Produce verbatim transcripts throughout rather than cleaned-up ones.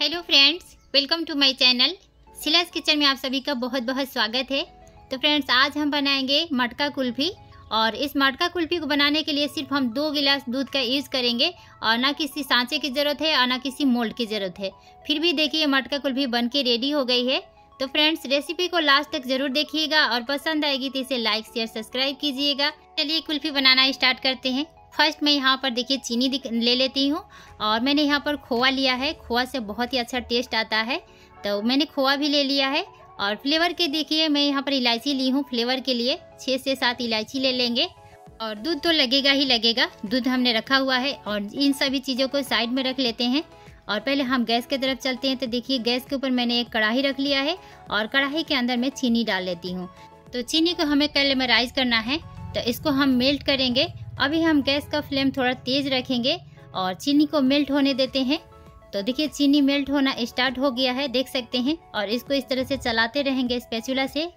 Hello friends, welcome to my channel Shila's kitchen में आप सभी का बहुत बहुत स्वागत है। तो फ्रेंड्स, आज हम बनाएंगे मटका कुल्फी। और इस मटका कुल्फी को बनाने के लिए सिर्फ हम दो गिलास दूध का यूज़ करेंगे और ना किसी सांचे की ज़रूरत है और ना किसी मोल्ड की ज़रूरत है। फिर भी देखिए मटका कुल्फी बन के रेडी हो गई है। तो फ्रेंड्स, रेसिपी को लास्ट तक ज़रूर देखिएगा और पसंद आएगी तो इसे लाइक शेयर सब्सक्राइब कीजिएगा। चलिए कुल्फी बनाना स्टार्ट करते हैं। फर्स्ट मैं यहाँ पर देखिए चीनी ले लेती हूँ और मैंने यहाँ पर खोआ लिया है। खोआ से बहुत ही अच्छा टेस्ट आता है, तो मैंने खोआ भी ले लिया है। और फ्लेवर के देखिए मैं यहाँ पर इलायची ली हूँ। फ्लेवर के लिए छः से सात इलायची ले लेंगे। और दूध तो लगेगा ही लगेगा, दूध हमने रखा हुआ है। और इन सभी चीज़ों को साइड में रख लेते हैं और पहले हम गैस की तरफ चलते हैं। तो देखिए गैस के ऊपर मैंने एक कढ़ाई रख लिया है और कढ़ाई के अंदर मैं चीनी डाल लेती हूँ। तो चीनी को हमें कैरेमलाइज करना है, तो इसको हम मेल्ट करेंगे। अभी हम गैस का फ्लेम थोड़ा तेज रखेंगे और चीनी को मेल्ट होने देते हैं। तो देखिए चीनी मेल्ट होना स्टार्ट हो गया है, देख सकते हैं। और इसको इस तरह से चलाते रहेंगे स्पैचुला से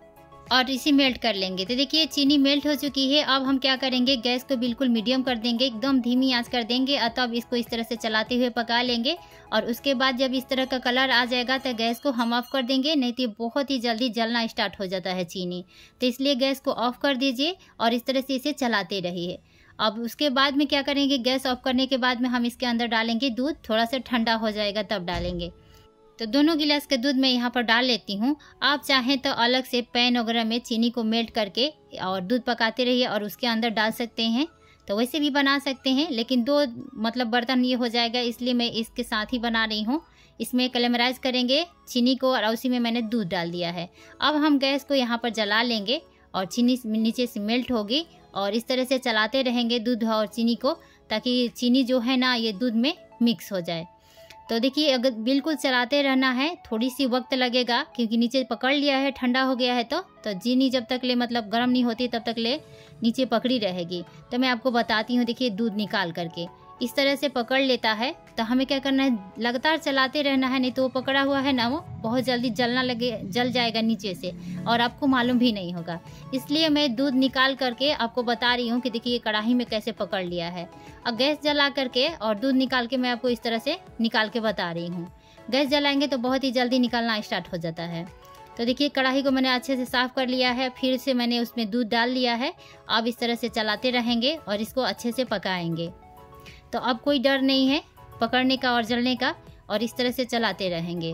और इसे मेल्ट कर लेंगे। तो देखिए चीनी मेल्ट हो चुकी है। अब हम क्या करेंगे, गैस को बिल्कुल मीडियम कर देंगे, एकदम धीमी आंच कर देंगे। और तब इसको इस तरह से चलाते हुए पका लेंगे। और उसके बाद जब इस तरह का कलर आ जाएगा तो गैस को हम ऑफ कर देंगे, नहीं तो बहुत ही जल्दी जलना स्टार्ट हो जाता है चीनी। तो इसलिए गैस को ऑफ कर दीजिए और इस तरह से इसे चलाते रहिए। अब उसके बाद में क्या करेंगे, गैस ऑफ करने के बाद में हम इसके अंदर डालेंगे दूध। थोड़ा सा ठंडा हो जाएगा तब डालेंगे। तो दोनों गिलास के दूध मैं यहाँ पर डाल लेती हूँ। आप चाहें तो अलग से पैन वगैरह में चीनी को मेल्ट करके और दूध पकाते रहिए और उसके अंदर डाल सकते हैं। तो वैसे भी बना सकते हैं, लेकिन दो मतलब बर्तन ये हो जाएगा, इसलिए मैं इसके साथ ही बना रही हूँ। इसमें कैरेमलाइज करेंगे चीनी को और उसी में मैंने दूध डाल दिया है। अब हम गैस को यहाँ पर जला लेंगे और चीनी नीचे से मेल्ट होगी। और इस तरह से चलाते रहेंगे दूध और चीनी को, ताकि चीनी जो है ना ये दूध में मिक्स हो जाए। तो देखिए अगर बिल्कुल चलाते रहना है, थोड़ी सी वक्त लगेगा क्योंकि नीचे पकड़ लिया है, ठंडा हो गया है। तो तो चीनी जब तक ले मतलब गर्म नहीं होती तब तक ले नीचे पकड़ी रहेगी। तो मैं आपको बताती हूँ, देखिए दूध निकाल करके इस तरह से पकड़ लेता है। तो हमें क्या करना है, लगातार चलाते रहना है, नहीं तो वो पकड़ा हुआ है ना वो बहुत जल्दी जलना लगे जल जाएगा नीचे से और आपको मालूम भी नहीं होगा। इसलिए मैं दूध निकाल करके आपको बता रही हूँ कि देखिए कढ़ाई में कैसे पकड़ लिया है। अब गैस जला करके और दूध निकाल के मैं आपको इस तरह से निकाल के बता रही हूँ। गैस जलाएंगे तो बहुत ही जल्दी निकालना स्टार्ट हो जाता है। तो देखिए कढ़ाई को मैंने अच्छे से साफ़ कर लिया है, फिर से मैंने उसमें दूध डाल लिया है। अब इस तरह से चलाते रहेंगे और इसको अच्छे से पकाएंगे। तो अब कोई डर नहीं है पकड़ने का और जलने का, और इस तरह से चलाते रहेंगे।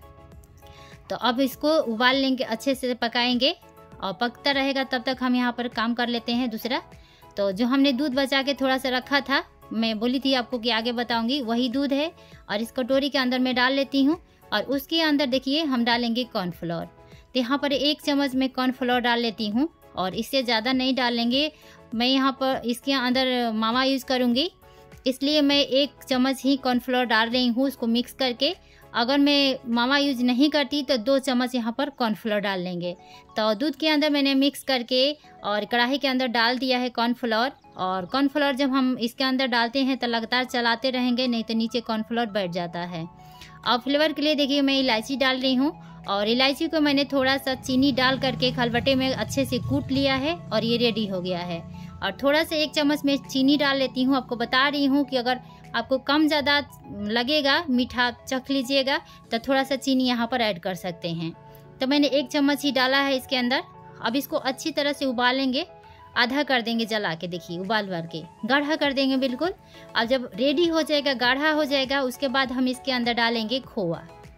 तो अब इसको उबाल लेंगे, अच्छे से पकाएंगे और पकता रहेगा। तब तक हम यहाँ पर काम कर लेते हैं दूसरा। तो जो हमने दूध बचा के थोड़ा सा रखा था, मैं बोली थी आपको कि आगे बताऊंगी, वही दूध है और इस कटोरी के अंदर मैं डाल लेती हूँ। और उसके अंदर देखिए हम डालेंगे कॉर्नफ्लोर। तो यहाँ पर एक चम्मच में कॉर्नफ्लोर डाल लेती हूँ और इससे ज़्यादा नहीं डालेंगे। मैं यहाँ पर इसके अंदर मावा यूज़ करूँगी, इसलिए मैं एक चम्मच ही कॉर्नफ्लोर डाल रही हूँ उसको मिक्स करके। अगर मैं मावा यूज नहीं करती तो दो चम्मच यहाँ पर कॉर्नफ्लोर डाल लेंगे। तो दूध के अंदर मैंने मिक्स करके और कढ़ाई के अंदर डाल दिया है कॉर्नफ्लोर। और कॉर्नफ्लोर जब हम इसके अंदर डालते हैं तो लगातार चलाते रहेंगे, नहीं तो नीचे कॉर्नफ्लोर बैठ जाता है। और फ्लेवर के लिए देखिए मैं इलायची डाल रही हूँ और इलायची को मैंने थोड़ा सा चीनी डाल करके खलबट्टे में अच्छे से कूट लिया है और ये रेडी हो गया है। और थोड़ा सा एक चम्मच में चीनी डाल लेती हूँ। आपको बता रही हूँ कि अगर आपको कम ज़्यादा लगेगा, मीठा चख लीजिएगा, तो थोड़ा सा चीनी यहाँ पर ऐड कर सकते हैं। तो मैंने एक चम्मच ही डाला है इसके अंदर। अब इसको अच्छी तरह से उबालेंगे, आधा कर देंगे जला के, देखिए उबाल उबाल के गाढ़ा कर देंगे बिल्कुल। अब जब रेडी हो जाएगा, गाढ़ा हो जाएगा, उसके बाद हम इसके अंदर डालेंगे खोआ।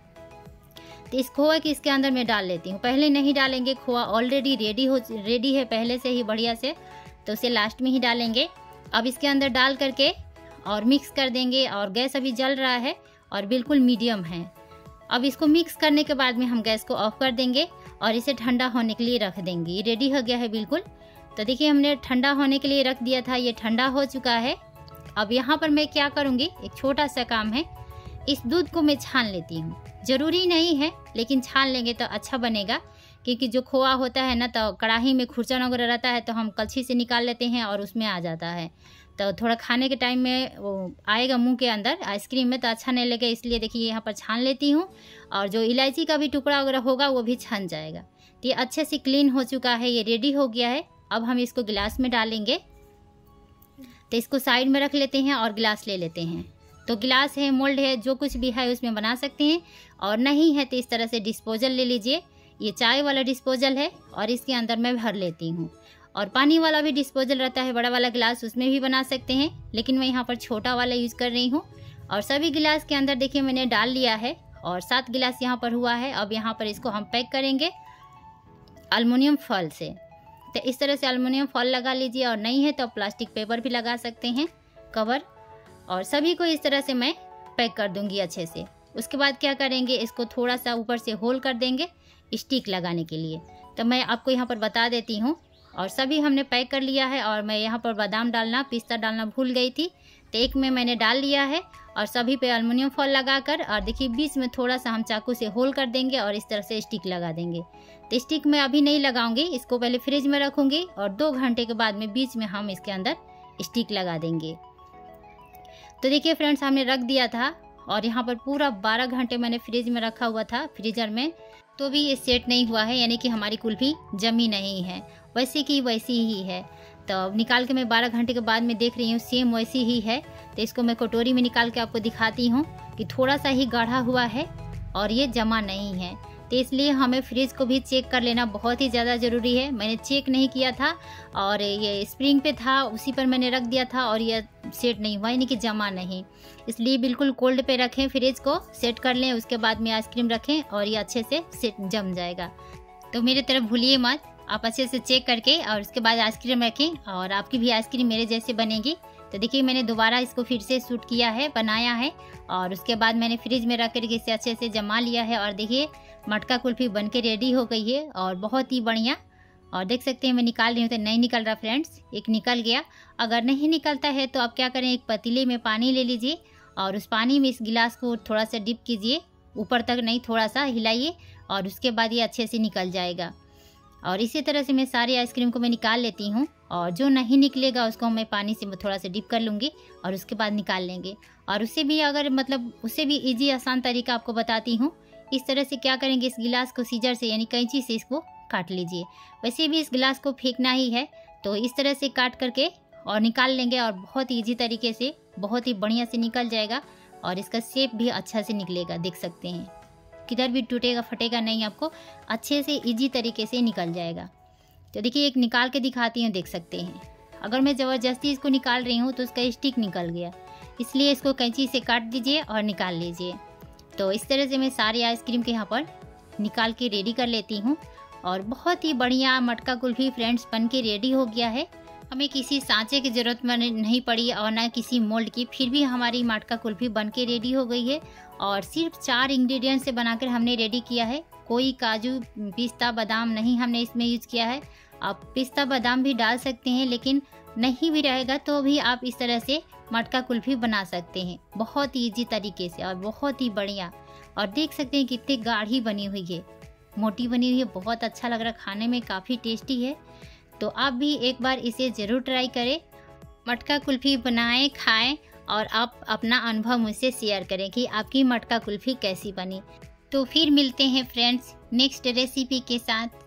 तो इस खोआ की इसके अंदर मैं डाल लेती हूँ, पहले नहीं डालेंगे। खोआ ऑलरेडी रेडी हो रेडी है पहले से ही बढ़िया से, तो उसे लास्ट में ही डालेंगे। अब इसके अंदर डाल करके और मिक्स कर देंगे। और गैस अभी जल रहा है और बिल्कुल मीडियम है। अब इसको मिक्स करने के बाद में हम गैस को ऑफ कर देंगे और इसे ठंडा होने के लिए रख देंगे। ये रेडी हो गया है बिल्कुल। तो देखिए हमने ठंडा होने के लिए रख दिया था, ये ठंडा हो चुका है। अब यहाँ पर मैं क्या करूँगी, एक छोटा सा काम है, इस दूध को मैं छान लेती हूँ। ज़रूरी नहीं है लेकिन छान लेंगे तो अच्छा बनेगा, क्योंकि जो खोआ होता है ना तो कढ़ाई में खुरचन वगैरह रहता है तो हम कलछी से निकाल लेते हैं और उसमें आ जाता है। तो थोड़ा खाने के टाइम में वो आएगा मुंह के अंदर आइसक्रीम में, तो अच्छा नहीं लगे, इसलिए देखिए यहाँ पर छान लेती हूँ। और जो इलायची का भी टुकड़ा वगैरह होगा वो भी छन जाएगा। तो ये अच्छे से क्लीन हो चुका है, ये रेडी हो गया है। अब हम इसको गिलास में डालेंगे। तो इसको साइड में रख लेते हैं और गिलास ले लेते हैं। तो गिलास है, मोल्ड है, जो कुछ भी है उसमें बना सकते हैं। और नहीं है तो इस तरह से डिस्पोजल ले लीजिए। ये चाय वाला डिस्पोजल है और इसके अंदर मैं भर लेती हूँ। और पानी वाला भी डिस्पोजल रहता है, बड़ा वाला गिलास, उसमें भी बना सकते हैं, लेकिन मैं यहाँ पर छोटा वाला यूज़ कर रही हूँ। और सभी गिलास के अंदर देखिए मैंने डाल लिया है और सात गिलास यहाँ पर हुआ है। अब यहाँ पर इसको हम पैक करेंगे एल्युमिनियम फॉइल से। तो इस तरह से एल्युमिनियम फॉइल लगा लीजिए, और नहीं है तो प्लास्टिक पेपर भी लगा सकते हैं कवर। और सभी को इस तरह से मैं पैक कर दूंगी अच्छे से। उसके बाद क्या करेंगे, इसको थोड़ा सा ऊपर से होल कर देंगे स्टिक लगाने के लिए। तो मैं आपको यहाँ पर बता देती हूँ। और सभी हमने पैक कर लिया है। और मैं यहाँ पर बादाम डालना, पिस्ता डालना भूल गई थी, तो एक में मैंने डाल लिया है। और सभी पे एल्युमिनियम फॉइल लगाकर, और देखिए बीच में थोड़ा सा हम चाकू से होल कर देंगे और इस तरह से स्टिक लगा देंगे। तो स्टिक मैं अभी नहीं लगाऊंगी, इसको पहले फ्रिज में रखूंगी और दो घंटे के बाद में बीच में हम इसके अंदर स्टिक लगा देंगे। तो देखिए फ्रेंड्स, हमने रख दिया था और यहाँ पर पूरा बारह घंटे मैंने फ्रिज में रखा हुआ था, फ्रीजर में, तो भी ये सेट नहीं हुआ है, यानी कि हमारी कुल्फी जमी नहीं है, वैसे की वैसी ही है। तो निकाल के मैं बारह घंटे के बाद में देख रही हूँ, सेम वैसी ही है। तो इसको मैं कटोरी में निकाल के आपको दिखाती हूँ कि थोड़ा सा ही गाढ़ा हुआ है और ये जमा नहीं है। तो इसलिए हमें फ्रिज को भी चेक कर लेना बहुत ही ज़्यादा ज़रूरी है। मैंने चेक नहीं किया था और ये स्प्रिंग पे था, उसी पर मैंने रख दिया था और ये सेट नहीं हुआ, यानी कि जमा नहीं। इसलिए बिल्कुल कोल्ड पे रखें, फ्रिज को सेट कर लें, उसके बाद में आइसक्रीम रखें और ये अच्छे से सेट जम जाएगा। तो मेरे तरफ भूलिए मत, आप अच्छे से चेक करके और उसके बाद आइसक्रीम रखें और आपकी भी आइसक्रीम मेरे जैसे बनेगी। तो देखिए मैंने दोबारा इसको फिर से शूट किया है, बनाया है, और उसके बाद मैंने फ्रिज में रख करके इसे अच्छे से जमा लिया है। और देखिए मटका कुल्फी बनके रेडी हो गई है और बहुत ही बढ़िया। और देख सकते हैं मैं निकाल रही हूँ तो नहीं निकल रहा फ्रेंड्स, एक निकल गया। अगर नहीं निकलता है तो आप क्या करें, एक पतीले में पानी ले लीजिए और उस पानी में इस गिलास को थोड़ा सा डिप कीजिए, ऊपर तक नहीं, थोड़ा सा हिलाइए और उसके बाद ये अच्छे से निकल जाएगा। और इसी तरह से मैं सारी आइसक्रीम को मैं निकाल लेती हूँ, और जो नहीं निकलेगा उसको मैं पानी से थोड़ा सा डिप कर लूँगी और उसके बाद निकाल लेंगे। और उससे भी अगर मतलब उससे भी इजी आसान तरीका आपको बताती हूँ। इस तरह से क्या करेंगे, इस गिलास को सीजर से यानी कैंची से इसको काट लीजिए। वैसे भी इस गिलास को फेंकना ही है, तो इस तरह से काट करके और निकाल लेंगे और बहुत ईजी तरीके से, बहुत ही बढ़िया से निकल जाएगा और इसका शेप भी अच्छा से निकलेगा। देख सकते हैं किधर भी टूटेगा फटेगा नहीं, आपको अच्छे से इजी तरीके से निकल जाएगा। तो देखिए एक निकाल के दिखाती हूँ, देख सकते हैं। अगर मैं ज़बरदस्ती इसको निकाल रही हूँ तो उसका स्टिक निकल गया, इसलिए इसको कैंची से काट दीजिए और निकाल लीजिए। तो इस तरह से मैं सारी आइसक्रीम के यहाँ पर निकाल के रेडी कर लेती हूँ और बहुत ही बढ़िया मटका कुल्फी फ्रेंड्स बन के रेडी हो गया है। हमें किसी सांचे की ज़रूरत नहीं पड़ी और ना किसी मोल्ड की, फिर भी हमारी मटका कुल्फी बन के रेडी हो गई है। और सिर्फ चार इंग्रेडिएंट से बनाकर हमने रेडी किया है। कोई काजू पिस्ता बादाम नहीं हमने इसमें यूज़ किया है। आप पिस्ता बादाम भी डाल सकते हैं, लेकिन नहीं भी रहेगा तो भी आप इस तरह से मटका कुल्फी बना सकते हैं बहुत ही ईजी तरीके से और बहुत ही बढ़िया। और देख सकते हैं कितनी गाढ़ी बनी हुई है, मोटी बनी हुई है, बहुत अच्छा लग रहा है, खाने में काफ़ी टेस्टी है। तो आप भी एक बार इसे ज़रूर ट्राई करें, मटका कुल्फी बनाएं, खाएं और आप अपना अनुभव मुझसे शेयर करें कि आपकी मटका कुल्फी कैसी बनी। तो फिर मिलते हैं फ्रेंड्स नेक्स्ट रेसिपी के साथ।